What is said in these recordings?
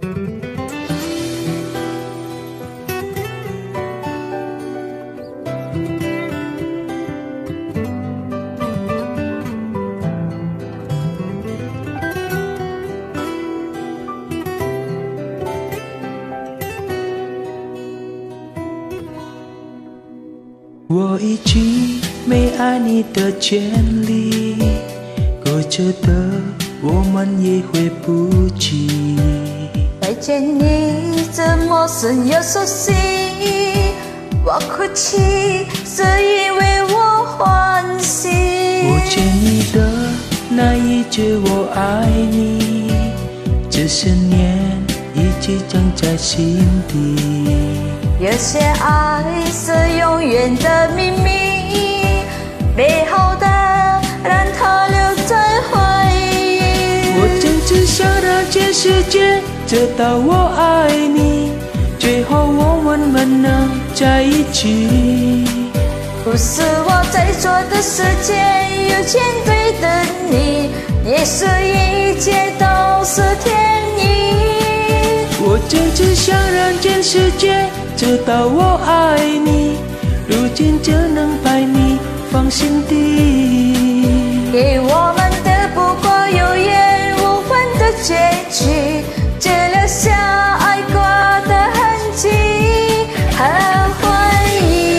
我已经没爱你的权利，过着的我们也会不及。 再见你这陌生又熟悉，我哭泣是因为我欢喜。 我见你的那一句我爱你，这10年已经长在心底。 有些爱是永远的秘密，美好的让它留在回忆。 我真只想让全世界知道我爱你，最后我们能在一起。 不是我在做的事情有权对等你，也是一切都是天意。 我真只想让全世界知道我爱你，如今就能把你放心底。 给我们的不过有缘无分的结局，只留下爱过的痕迹和回忆。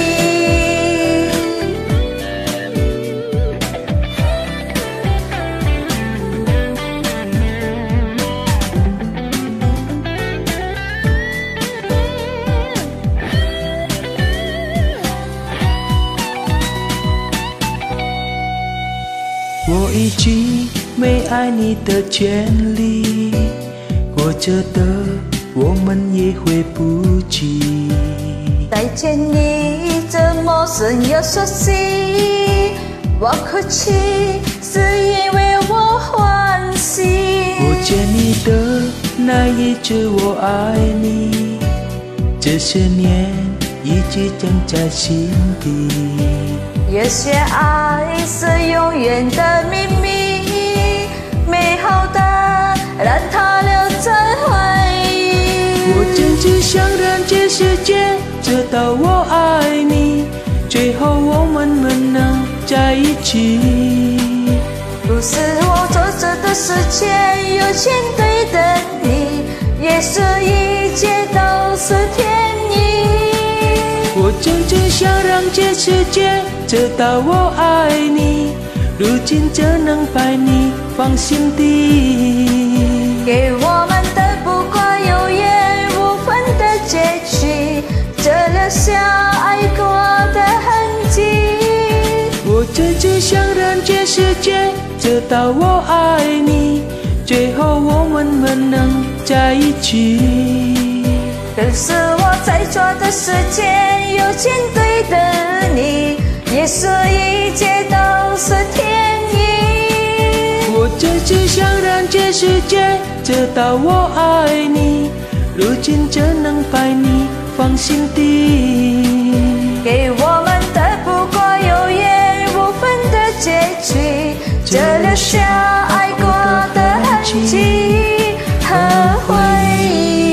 我已经没爱你的权利，活着的我们也会不及。 再见你这陌生又熟悉，我哭泣是因为我欢喜。 我见你的那一句我爱你，这10年已经长在心底。 有些爱是永远的秘密，美好的让它留在回忆。 我真只想让全世界知道我爱你，最后我们能在一起。 不是我做着的事情有权对等你，也是一切都是天意。 我真只想让全世界知道我爱你，如今就能把你放心底。 给我们的不过有缘无分的结局，只留下爱过的痕迹。 我真只想让全世界知道我爱你，最后我们能在一起。 可是我在做的事情有权对等你，也是一切都是天意。 我真只想让全世界知道我爱你，如今就能把你放心底。 给我们的不过有缘无分的结局，只留下爱过的痕迹和回忆。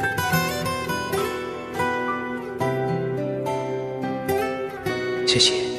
谢谢。